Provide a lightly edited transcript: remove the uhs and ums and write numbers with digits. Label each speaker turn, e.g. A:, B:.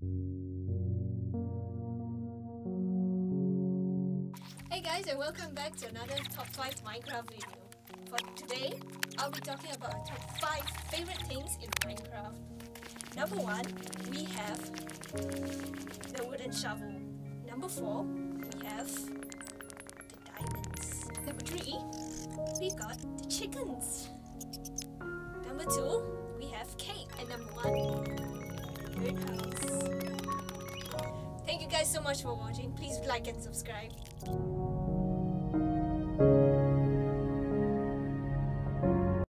A: Hey guys, and welcome back to another top 5 Minecraft video. For today, I'll be talking about our top 5 favorite things in Minecraft. Number 1, we have the wooden shovel. Number 4, we have the diamonds. Number 3, we got the chickens. Number 2, we have cake. And number 1, birdhouse. Thank you guys so much for watching. Please like and subscribe.